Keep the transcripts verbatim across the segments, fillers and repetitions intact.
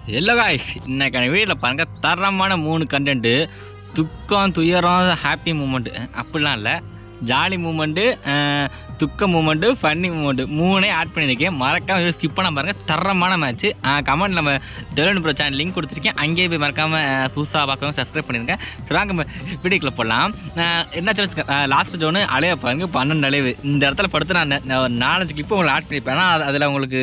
Hello guys, இன்னைக்கான வீடியோவில் பாருங்கள் தரமான மூணு கண்டென்ட்டு. துக்கம், துயரம், ஹாப்பி மூமெண்ட்டு அப்படிலாம் இல்லை, ஜாலி மூமெண்ட்டு, துக்க மூமெண்ட்டு, ஃபன்னி மூமெண்ட்டு மூணே ஆட் பண்ணியிருக்கேன். மறக்காமல் ஸ்கிப் பண்ண பாருங்கள். தரமான மேட்ச்சு. கமெண்ட் நம்ம டெவலன் ப்ரோ சேனல் லிங்க் கொடுத்துருக்கேன், அங்கேயே போய் மறக்காமல் புதுசாக பார்க்கணும் சப்ஸ்கிரைப் பண்ணியிருக்கேன். சிறாங்க வீடியோக்குள்ளே போடலாம். என்ன சொல்லுங்க, லாஸ்ட் ஜோனு அலைய பாருங்கள், பன்னெண்டு அலைவு. இந்த இடத்துல படுத்து நான் நாலஞ்சு கிளிப்பு உங்களுக்கு ஆட் பண்ணியிருப்பேன். ஆனால் அதில் உங்களுக்கு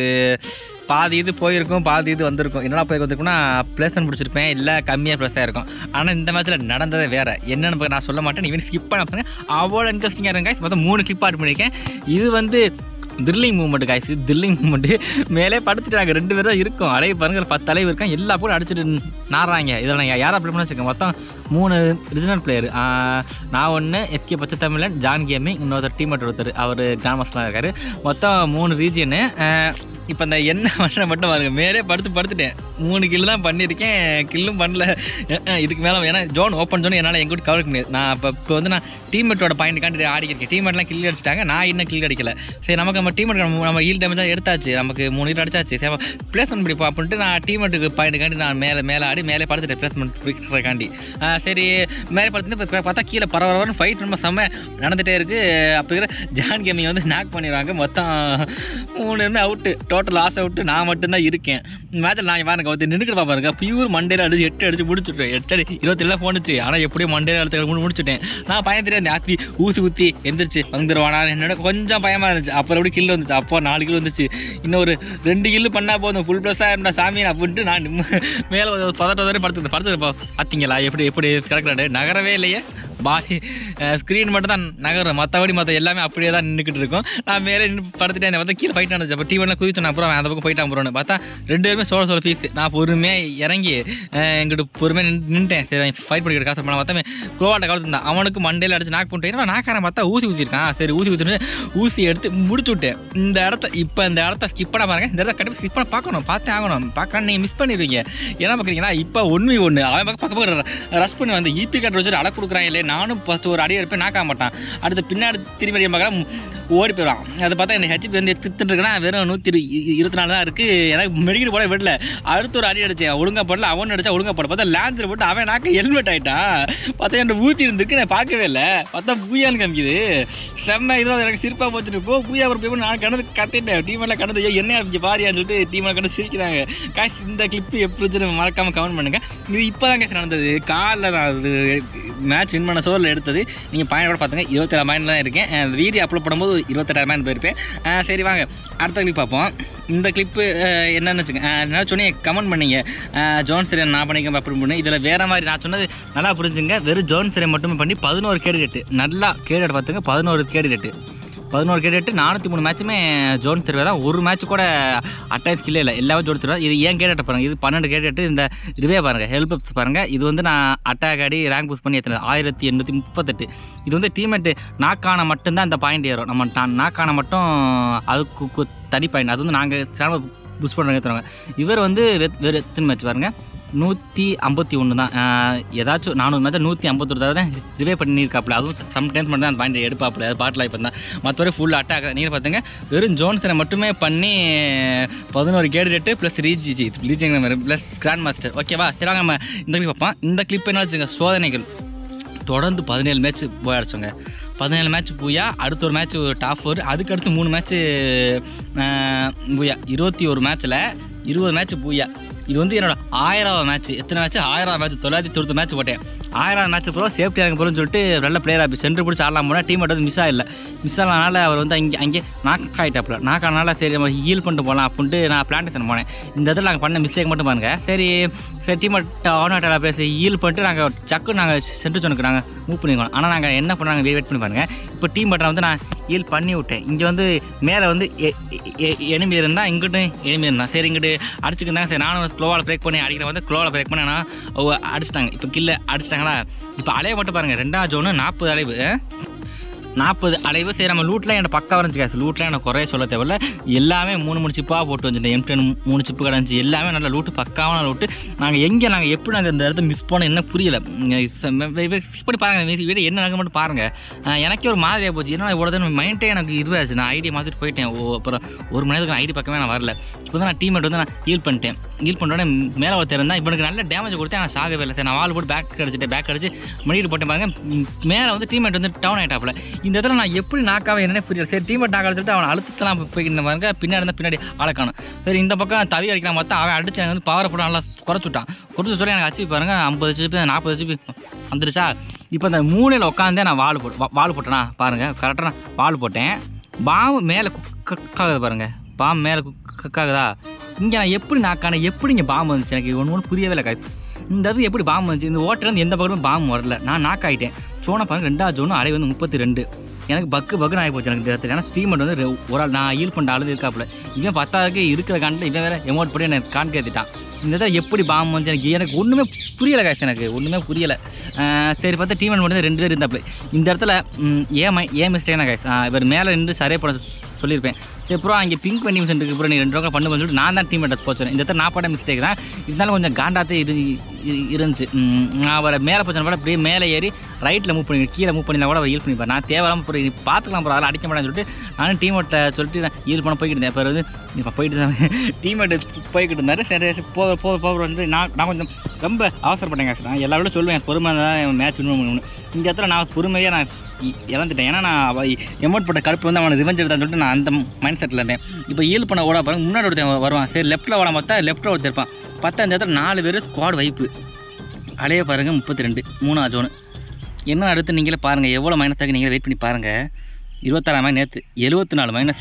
பாதி இது போயிருக்கும், பாதி இது வந்திருக்கும். என்னென்ன போய் வந்திருக்குன்னா பிளேஸ்மெண்ட் பிடிச்சிருப்பேன், இல்லை கம்மியாக ப்ளஸாக இருக்கும். ஆனால் இந்த மேட்ச்சில் நடந்ததே வேறு. என்னென்னு நான் சொல்ல மாட்டேன், நீங்கள் ஸ்கிப் பண்ண பாருங்க. அவ்வளோ இன்ட்ரெஸ்டிங்காக இருக்கும் காய்ஸ். மொத்தம் மூணு கிளிப் ஆட் பண்ணியிருக்கேன். இது வந்து thrilling moment guys, thrilling moment. மேலே படுத்துட்டாங்க, ரெண்டு பேர் தான் இருக்கும். அலைவு பாருங்கள், பத்து அலைவு இருக்கான். எல்லா போலும் அடிச்சுட்டு நாடுறாங்க. இதில் நான் யாரை அப்ளை பண்ண வச்சுக்கேன். மொத்தம் மூணு ரிஜினல் பிளேயர். நான் ஒன்று எஸ்கே பச்சை தமிழன், ஜான் கேமிங், இன்னொருத்தர் டீமேட் ஒருத்தர், அவர் கிராண்ட் மாஸ்டராக இருக்கார். மொத்தம் மூணு ரீஜியனு. இப்போ இந்த என்ன பண்ண மட்டும் பாருங்க, மேலே படுத்து படுத்துட்டேன். மூணு கில்லு தான் பண்ணியிருக்கேன், கில்லும் பண்ணல. இதுக்கு மேலே ஏன்னா ஜோன் ஓப்பன் ஜோன் என்னால் எங்கூட்டு கவர் முடியாது. நான் இப்போ இப்போ வந்து நான் டீமேட்டோட பாயிண்ட்டுக்காண்டி ஆடிக்கிறேன். டீமேட்லாம் கில் அடிச்சிட்டாங்க, நான் இன்னும் கில் அடிக்கல. சரி, நமக்கு நம்ம டீமேட் நம்ம ஹீல் டேமேஜாக எடுத்தாச்சு, நமக்கு மூணு ஹீல் அடிச்சாச்சு. சரி, பிளேஸ்மெண்ட் பிடிப்போம் அப்படின்ட்டு நான் டீமேட்டுக்கு பாயிண்ட்டுக்காண்டி நான் மேலே மேலே ஆடி மேலே படுத்துட்டேன் பிளேஸ்மெண்ட் பிடிக்கிறக்காண்டி. சரி, மேலே படுத்துட்டு இப்போ பார்த்தா கீழே பரவாயில்ல ஃபைட் ரொம்ப செம்ம நடந்துகிட்டே இருக்குது. அப்போ இருக்கிற ஜான் கேமிங் வந்து நாக் பண்ணிடுவாங்க. மொத்தம் மூணு இருந்து அவுட்டு, டோட்டல் லாஸ் அவுட்டு. நான் மட்டும்தான் இருக்கேன் மேட்சில். நான் பாருங்க வந்து நின்றுக்கிட்டு பாருங்க, பியூர் மண்டேல அடிச்சு எட்டு அடிச்சு முடிச்சுட்டேன். எட்டு அடி இருபத்தெல்லாம் போனுச்சு. ஆனால் எப்படியும் மண்டேல அடிச்சு முடிச்சுட்டேன். நான் பயம் தெரியாது, ஆக்கி ஊசி ஊற்றி எந்திரிச்சு வந்துடுவானா என்னோட கொஞ்சம் பயமாக இருந்துச்சு. அப்புறம் எப்படி கில் வந்துச்சு, அப்போ நாலு கிலோ வந்துச்சு. இன்னும் ஒரு ரெண்டு கில்லு பண்ணால் போதும், ஃபுல் ப்ளஸ்ஸாக இருந்தால் சாமி அப்படின்ட்டு நான் மேலே பதட்ட வரை படுத்து படுத்து பார்த்தீங்களா எப்படி எப்படி கிடக்கிறாரு. நகரவே இல்லையே, பாடி ஸ்க்ரீன் மட்டும் தான் நகரம், மற்றபடி மற்ற எல்லாமே அப்படியே தான் நின்றுக்கிட்டு இருக்கும். நான் மேலே நின்று படுத்துட்டேன். பார்த்தா கீழே ஃபைட் நடந்துச்சு. அப்போ டீவெல்லாம் குதிச்சோம். அப்புறம் அந்த பக்கம் போயிட்டான். அப்புறம் பார்த்தா ரெண்டு பேருமே சோழ சோழ பீஸ். நான் பொறுமையாக இறங்கி எங்கிட்ட பொறுமையாக நின்றுட்டேன். சரி, ஃபைட் பண்ணிக்கிட்டு காசு பண்ண பார்த்தா குளோவாட்ட கலந்துருந்தான். அவனுக்கு மண்டையில் அடிச்சு நாக் பண்ணிட்டேன். நாக்காரன் பார்த்தா ஊசி ஊற்றிருக்கான். சரி, ஊசி ஊற்றிட்டு ஊசி எடுத்து முடிச்சு விட்டேன். இந்த இடத்த இப்போ இந்த இடத்த ஸ்கிப் பண்ண பாருங்க. இந்த இடத்த கண்டிப்பாக ஸ்கிப் பண்ண பார்க்கணும், பார்த்தே ஆகணும். பார்க்கலாம், நீங்கள் மிஸ் பண்ணிடுவீங்க. என்ன பார்க்குறீங்கன்னா, இப்போ ஒன்று ஒன்று அவன் பக்கம் பக்கம் ரஷ் பண்ணி வந்து ஈபி கார்டு வச்சுட்டு அடை கொடுக்குறான் இல்லையே. நானும் ஃபஸ்ட்டு ஒரு அடி எடுப்பேன், நாக்காக மாட்டான். அடுத்து பின்னாடி திரும்பி அடிக்க பார்க்கலாம், ஓடி போயிடுவான். அதை பார்த்தா எனக்கு ஹெச்பி வந்து எடுத்துட்டு இருக்குன்னா வெறும் நூற்றி இருபத்தி நாலு தான் இருக்குது. எனக்கு மெடிக்கல் போட விடல. அடுத்து ஒரு அடி அடிச்சேன், ஒழுங்காக போடல. அவன் அடிச்சா ஒழுங்காக போட பார்த்தா லேன்ஸில் போட்டு அவன் நாக்கு ஹெல்மெட் ஆகிட்டான். பார்த்தா என் ஊற்றி இருந்துருக்கு, நான் பார்க்கவே இல்லை. பார்த்தா பூயான்னு காமிக்குது. செம்ம இதுவாக எனக்கு சிரிப்பாக போச்சுட்டு போ பூயா ஒரு பேப்பர். நான் கடந்து கத்திட்டேன். டீமெல்லாம் கடந்து என்ன பாரியான்னு சொல்லிட்டு டீமெல்லாம் கடந்து சிரிக்கிறாங்க. காசு இந்த கிளிப்பு எப்படி மறக்காமல் கமெண்ட் பண்ணுங்க. இது இப்போ தான் கேஸ் நடந்தது. காலில் நான் அது மேட்ச் வின் பண்ண சோரில் எடுத்தது. நீங்கள் பாயிண்ட் கூட பார்த்துங்க, இருபத்தேழு பாயிண்ட் தான் இருக்கேன். அந்த வீடியோ அப்லோட் பண்ணும்போது இருபத்தெட்டாயிரம் பாயிண்ட் போயிருப்பேன். சரி, வாங்க அடுத்த கிளிப் பார்ப்போம். இந்த கிளிப்பு என்னென்னு வச்சுங்க, என்ன சொன்னீங்க கமெண்ட் பண்ணிங்க. ஜோன் சிரன் நான் பண்ணிக்க அப்படி பண்ணி இதில் வேறு மாதிரி நான் சொன்னது நல்லா புரிஞ்சுங்க. வெறும் ஜோன் சிரன் மட்டுமே பண்ணி பதினோரு கேடிடேட்டு நல்லா கேடிடேட் பார்த்துங்க. பதினோரு கேடிடேட்டு பதினோரு கேடிடேட்டு நானூற்றி மூணு மேட்சுமே ஜோன் திருவே தான். ஒரு மேட்ச் கூட அட்டாச் கில்லே இல்லை, எல்லாமே ஜோன் திருவே. இது ஏன் கேடேட்டை பாருங்கள், இது பன்னெண்டு கேடேட்டு. இந்த இதுவே பாருங்கள், ஹெல்ப் அப்ஸ் பாருங்கள். இது வந்து நான் அட்டாக் ஆடி ரேங்க் புஷ் பண்ணி எத்தனை ஆயிரத்தி எண்ணூற்றி முப்பத்தெட்டு. இது வந்து டீமேட்டு நாக்கான மட்டும்தான் இந்த பாயிண்ட் ஏறும். நம்ம நாக்கான மட்டும் அதுக்கு தனி பாயிண்ட். அது வந்து நாங்கள் புஷ் பண்ணுறோங்க தருவாங்க. இவர் வந்து வேறு எத்தனை மேட்ச் பாருங்கள், நூற்றி ஐம்பத்தி ஒன்று தான். ஏதாச்சும் நானூறு மேட்ச் நூற்றி ஐம்பத்தொரு தடவை தான் ரிவே பண்ணியிருக்காப்புல. அதுவும் சம்டைம்ஸ் மட்டும் தான் அந்த பாயிண்ட் எடுப்பாப்புல. அது பாட்டில் இப்போ தான் மற்றவரை ஃபுல் அட்டாக். நீங்கள் பார்த்துங்க, வெறும் ஜோன்ஸனை மட்டுமே பண்ணி பதினோரு கேடிடேட்டு ப்ளஸ் ரீஜி ரீஜிங் ப்ளஸ் கிராண்ட் மாஸ்டர். ஓகேவா? சரி, வாங்க நம்ம இந்த கிளிப் பார்ப்போம். இந்த கிளிப் என்ன வச்சுங்க, சோதனைகள் தொடர்ந்து பதினேழு மேட்ச் போய் அடிச்சோங்க. பதினேழு மேட்ச் பூயா, அடுத்த ஒரு மேட்ச் டாப் ஃபோர், அதுக்கு அடுத்து மூணு மேட்ச்சு பூயா. இருபத்தி ஒரு மேட்ச்சில் இருபது மேட்ச் பூயா. இது வந்து என்னோட ஆயிராவது மேட்ச். எத்தனை மேட்ச்? ஆயிரம் மேட்ச். தொள்ளாயிரத்தி தொண்ணூறு மேட்ச் போட்டேன். ஆயிரம் மேட்ச் ப்ரோ சேஃப்டி ஆக போகிறோன்னு சொல்லிட்டு நல்ல பிளேயராக போய் சென்டர் பிடிச்சி ஆடலாம் போனால் டீம் வந்து மிஸ் ஆகலை. மிஸ் ஆனதுனால அவர் வந்து அங்கே அங்கே நாக் ஆகிட்டாப்புல. நாக் ஆனால சரி நம்ம ஹீல் பண்ணிட்டு போகலாம் அப்படின்ட்டு நான் பிளான்டேஷன் போனேன். இந்த இடத்துல நாங்கள் பண்ண மிஸ்டேக் மட்டும் பாருங்க. சரி சரி டீம் ஆன் பேசி ஹீல் பண்ணிட்டு நாங்கள் சக்கு நாங்கள் சென்டர் ஜோனுக்கு நாங்கள் மூவ் பண்ணிக்கணும். ஆனால் நாங்கள் என்ன பண்ணாங்க வெயிட் பண்ணி பாருங்கள். இப்போ டீம் பட்டனை வந்து நான் ஹீல் பண்ணி விட்டேன். இங்கே வந்து மேலே வந்து எனிமி இருந்தால் இங்கிட்டும் எனிமி இருந்தால் சரி இங்கிட்டு அடிச்சுக்கிருந்தாங்க. சரி, நானும் ஸ்லோவால் பிரேக் பண்ணி அடிக்கிற வந்து ஸ்லோவால் பிரேக் பண்ணி ஆனால் அடிச்சிட்டாங்க. இப்போ கில்ல அடிச்சிட்டாங்களா. இப்போ அலையை மட்டும் பாருங்கள், ரெண்டாவது ஜோனு நாற்பது அலைவு. நாற்பது அலைவு சரி நம்ம லூட்லாம் எனக்கு பக்கா இருந்துச்சு கேஸ் லூட்லாம் எனக்கு குறைய சொல்ல தேவையில்ல எல்லாமே மூணு மூணு சிப்பாக போட்டு வந்துட்டேன் எம் டென் மூணு சிப்பு கிடந்துச்சு எல்லாமே நல்ல லூட்டு பக்காவான லூட்டு நாங்கள் எங்கே நாங்கள் எப்படி நாங்கள் இந்த இடத்த மிஸ் பண்ணோம் என்ன புரியல இப்படி பாருங்கள் வீடு என்ன நடக்க மட்டும் பாருங்கள் எனக்கே ஒரு மாதிரியாக போச்சு ஏன்னா இவ்வளோ தான் மைண்டே எனக்கு இதுவாச்சு நான் ஐடி மாற்றிட்டு போயிட்டேன் ஓ அப்புறம் ஒரு மணி நேரத்துக்கு ஐடி பக்கமே நான் வரல இப்போ தான் நான் டீம்மேட் வந்து நான் ஹீல் பண்ணிட்டேன் ஹீல் பண்ணுறோன்னே மேலே ஒருத்தர் இருந்தால் இப்போ எனக்கு நல்ல டேமேஜ் கொடுத்தேன் நான் சாகவே இல்லை சார் நான் வால் போட்டு பேக் அடிச்சுட்டு பேக் அடிச்சு மணிட்டு போட்டேன் பாருங்க மேலே வந்து டீம்மேட் வந்து டவுன் ஆகிட்டாப்புல இந்த இடத்துல நான் எப்படி நாக்காவே என்னன்னே புரியல சரி டீம்மேட் நாக்க அடிச்சுட்டு அவன் அழுத்தலாம் போய்க்கிட்டு பாருங்க பின்னாடி இருந்தால் பின்னாடி ஆளக்கானும் சரி இந்த பக்கம் தவி அடிக்கலாம் பார்த்தா அவன் அடிச்சு எனக்கு வந்து பவரை போட்டு நல்லா குறைச்சுட்டான் குறைச்சி சொல்லி எனக்கு அச்சு பாருங்க ஐம்பது ஜிபி நாற்பது ஜிபி வந்துருச்சா இப்போ இந்த மூலையில் உட்காந்தே நான் வால் போட்டு வால் போட்டேனா பாருங்கள் கரெக்டாக நான் வால் போட்டேன் பாம்பு மேலே குக்காகுது பாருங்கள் பாம்பு மேலே குக்காகுதா இங்கே நான் எப்படி நாக்கான எப்படி இங்கே பாம்பு வந்துச்சு எனக்கு ஒன்று ஒன்று புரியவே இல்லை காய்ச்சி இந்த இது எப்படி பாம்பு வந்துச்சு இந்த ஓட்டிலேருந்து எந்த பக்கமும் பாம்பு வரல நான் நாக்காயிட்டேன் சோனை பாருங்க ரெண்டாவது ஜோனும் அலை வந்து முப்பத்தி ரெண்டு எனக்கு பக்கு பக்குன்னு ஆகி போச்சு எனக்கு இந்த ஏன்னா ஸ்டீமெண்ட் வந்து ஒரு ஆள் நான் ஹீல் பண்ணுற அழுது இருக்காப்புல இவன் பத்தாவது இருக்கிற காண்டில் இவன் வேறு எமௌண்ட் போட்டு எனக்கு கான் கேத்துட்டான் இந்த இதை எப்படி பாம்பு வந்து எனக்கு எனக்கு ஒன்றுமே புரியலை காசு எனக்கு ஒன்றுமே புரியலை சரி பார்த்தா டீம் மட்டும் ரெண்டு பேர் இருந்தாப்புல இந்த இடத்துல ஏன் ஏன் மிஸ்டேக் தான் காசு இவர் மேலே நின்று சரியாக பண்ண சொல்லியிருப்பேன் சரி அப்புறம் அங்கே பிங்க் பண்ணி சென்டருக்கு அப்புறம் நீ ரெண்டு ரூபா பண்ணு சொல்லிட்டு நான் தான் டீம் எடுத்து போச்சேன் இந்த இடத்துல நான் பட மிஸ்டேக் தான் இருந்தாலும் கொஞ்சம் காண்டாத்தே இது இருந்துச்சு நான் அவரை மேலே போச்சேன் கூட அப்படியே மேலே ஏறி ரைட்டில் மூவ் பண்ணி கீழே மூவ் பண்ணியிருந்தா கூட அவர் ஹீல் பண்ணிப்பார் நான் தேவையில்லாமல் போய் பார்த்துக்கலாம் போகிற அதெல்லாம் அடிக்க மாட்டேன்னு சொல்லிட்டு நானும் டீமேட்டை சொல்லிட்டு நான் ஹீல் பண்ண போய்கிட்டு இருந்தேன் இப்போ வந்து இப்போ போயிட்டு தான் டீமேட்டு போய்கிட்டு இருந்தார் சரி போக போக போக வந்து நான் நான் கொஞ்சம் ரொம்ப அவசரப்பட்டேங்க நான் எல்லா விட சொல்லுவேன் பொறுமை தான் மேட்ச் வின் இந்த இடத்துல நான் பொறுமையாக நான் இறந்துட்டேன் ஏன்னா நான் அவள் எமௌண்ட் போட்ட கடுப்பு வந்து அவனை ரிவெஞ்ச் எடுத்தான்னு சொல்லிட்டு நான் அந்த மைண்ட் செட்டில் இருந்தேன் இப்போ ஹீல் பண்ண ஓட பாருங்க முன்னாடி ஒருத்தன் வருவான் சரி லெஃப்ட்டில் ஓட பார்த்தா லெஃப்ட்டில் ஒருத்தர் இருப்பான் பார்த்தா இந்த இடத்துல நாலு பேர் ஸ்குவாட் வைப்பு அலைய பாருங்கள் முப்பத்தி ரெண்டு மூணாவது ஜோனு என்ன அடுத்து நீங்களே பாருங்கள் எவ்வளோ மைனஸ் ஆகி நீங்களே வெயிட் பண்ணி பாருங்கள் இருபத்தாறாம் மைனஸ் நேற்று எழுபத்தி நாலு மைனஸ்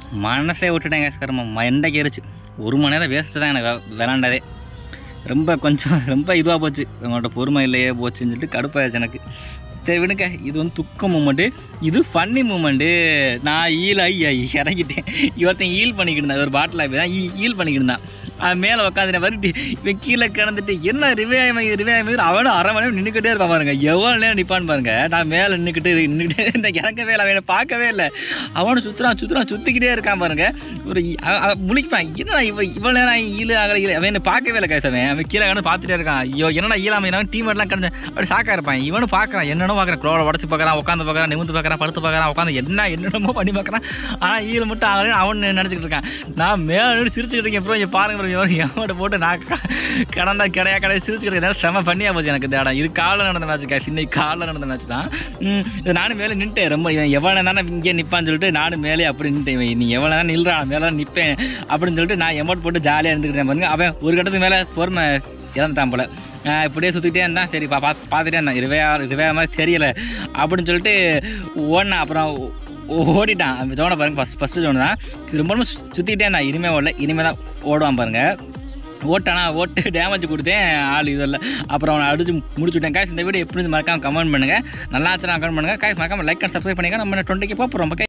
மனசே விட்டுட்டேங்க கர்மம் மண்டைக்கு ஏறிச்சு ஒரு மணி நேரம் வேஸ்ட்டு தான் எனக்கு விளாண்டதே ரொம்ப கொஞ்சம் ரொம்ப இதுவாக போச்சு அவங்கள்ட்ட பொறுமை இல்லையே போச்சுன்னு சொல்லிட்டு கடுப்பாயிடுச்சு எனக்கு சரி விடுங்க இது வந்து துக்க மூமெண்ட்டு இது ஃபன்னி மூமெண்ட்டு நான் ஈல் ஆகி இறங்கிட்டேன் இவர்த்தையும் ஈல் பண்ணிக்கிட்டு இருந்தான் ஒரு பாட்டில் ஆகி தான் ஈல் பண்ணிக்கிட்டு இருந்தான் அவன் மேலே உட்காந்து வரட்டு இவன் கீழே கிடந்துட்டு என்ன ரிவே ரிவே அவனும் அரை மணி நேரம் நின்றுக்கிட்டே இருப்பான் பாருங்க எவ்வளோ நேரம் நிற்பான்னு பாருங்க நான் மேலே நின்றுக்கிட்டு நின்றுக்கிட்டே இந்த இறக்கவே இல்லை அவனை பார்க்கவே இல்லை அவனும் சுற்றுறான் சுற்றுறான் சுற்றிக்கிட்டே இருக்கான் பாருங்க ஒரு முழிப்பான் என்னடா இவ இவ்வளோ நேரம் ஈழு ஆகலை அவன் என்ன பார்க்கவே இல்லை கேசவன் அவன் கீழே கிடந்து பார்த்துட்டே இருக்கான் ஐயோ என்னடா ஈழாம டீம் எல்லாம் கிடந்து அப்படி ஷாக்காக இருப்பான் இவனும் பார்க்குறான் என்னென்ன பார்க்குறான் க்ளோட உடச்சி பார்க்குறான் உட்காந்து பார்க்குறான் நிமிந்து பார்க்குறான் படுத்து பார்க்குறான் உட்காந்து என்ன என்னென்னமோ பண்ணி பார்க்குறான் ஆனால் ஈழ மட்டும் ஆகலை அவன் நினச்சிக்கிட்டு இருக்கான் நான் மேலே சிரிச்சுக்கிட்டு இருக்கேன் ப்ரோ இங்கே பாருங்க எவ்வளோ போட்டு நான் கடந்தா கிடையா கிடையாது சிரிச்சுக்கிட்டு செம பண்ணியாக போச்சு எனக்கு இந்த இடம் இது காலைல நடந்த மேட்ச் கேஸ் இன்னைக்கு காலைல நடந்த மேட்ச் தான் இது நானும் மேலே நின்ட்டேன் ரொம்ப எவ்வளோ தானே இங்கே நிற்பான்னு சொல்லிட்டு நானும் மேலே அப்படி நின்ட்டேன் நீ எவ்வளோ தான் நில்றா மேலே தான் நிற்பேன் அப்படின்னு சொல்லிட்டு நான் எமௌண்ட் போட்டு ஜாலியாக இருந்துக்கிட்டேன் பாருங்க அவன் ஒரு கட்டத்துக்கு மேலே பொறுமை இறந்துட்டான் போல இப்படியே சுற்றிக்கிட்டே இருந்தான் சரி பா பார்த்து பார்த்துட்டே இருந்தான் இருவே இருவே மாதிரி தெரியலை அப்படின்னு சொல்லிட்டு ஓடினான் அப்புறம் ஓடிட்டான் அந்த ஜோனை பாருங்க ஃபஸ்ட் ஃபஸ்ட்டு ஜோனு தான் இது ரொம்ப சுற்றிக்கிட்டே இருந்தான் இனிமேல் ஓடல இனிமேல் தான் ஓடுவான் பாருங்கள் ஓட்டானா ஓட்டு டேமேஜ் கொடுத்தேன் ஆள் இதெல்லாம் அப்புறம் அவனை அடிச்சு முடிச்சுட்டேன் காய்ஸ் இந்த வீடியோ எப்படி மறக்காமல் கமெண்ட் பண்ணுங்கள் நல்லா ஆச்சுன்னா கமெண்ட் பண்ணுங்கள் காய்ஸ் மறக்காமல் லைக் அண்ட் சப்ஸ்கிரைப் பண்ணிக்க நம்ம டுவெண்ட்டிக்கு போகிறோம்